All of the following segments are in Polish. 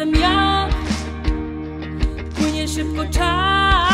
wiem jak płynie szybko czas.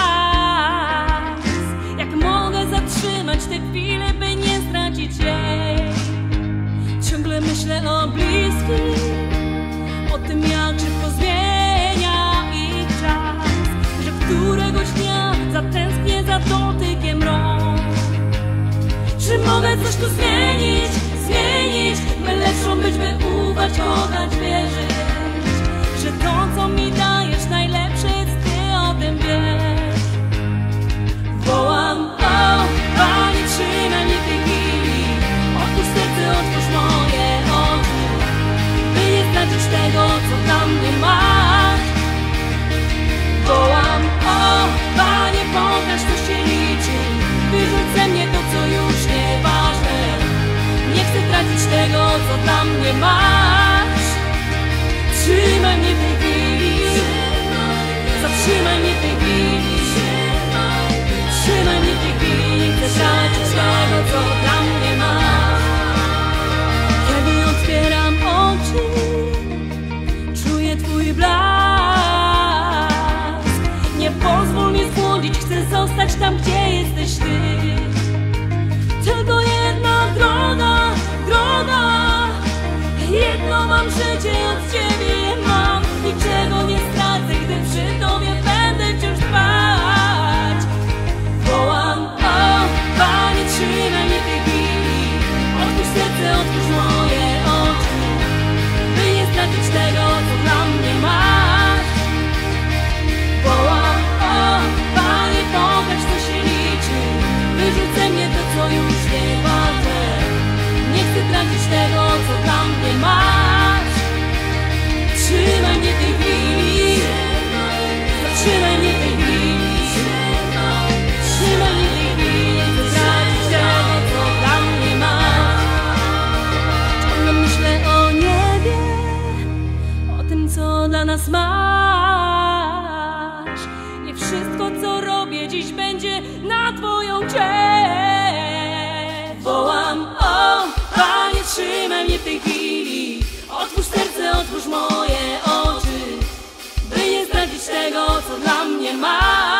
Jak mogę zatrzymać tę chwilę, by nie stracić jej. Ciągle myślę o bliskich, o tym jak szybko zmienia ich czas, że któregoś dnia zatęsknię za dotykiem rąk. Czy mogę coś tu zmienić, by lepszą być, by ufać, kochać, wierzyć, że to co mi dajesz najlepsze jest, Ty o tym wiesz. Wołam, o Panie, trzymaj mnie w tej chwili, otwórz serce, otwórz moje oczy, by nie stracić tego, co dla mnie masz. Wołam, o Panie, pokaż, co się liczy, wyrzuć ze mnie to, co już nieważne. Nie chcę tracić tego, co dla mnie masz. Trzymaj mnie w tej chwili, zatrzymaj mnie w tej chwili, trzymaj mnie w tej chwili. Nie chcę tracić tego, co dla mnie masz. Kiedy otwieram oczy, czuję Twój blask. Nie pozwól mi zbłądzić, chcę zostać tam, gdzie jesteś Ty. Tylko jedna droga, jedno mam życie, od Ciebie mam. Niczego nie stracę, gdy przy Tobie będę wciąż trwać. Wołam, o Panie, trzymaj mnie w tej chwili, otwórz serce, otwórz moje oczy, by nie stracić tego, co dla mnie masz. Wołam, o Panie, pokaż, co się liczy, wyrzuć ze mnie to, co już nieważne. Nie chcę tracić tego, co dla mnie masz. Trzymaj mnie w tej chwili, zatrzymaj mnie w tej chwili, trzymaj mnie w tej chwili. Nie chcę tracić tego, co dla mnie masz. Ciągle myślę o niebie, o tym, co dla nas masz. Nie wszystko, co robię dziś, będzie na Twoją cześć. Wołam, o Panie, trzymaj mnie w tej chwili, otwórz serce, otwórz moje oczy, by nie zdradzić tego, co dla mnie masz.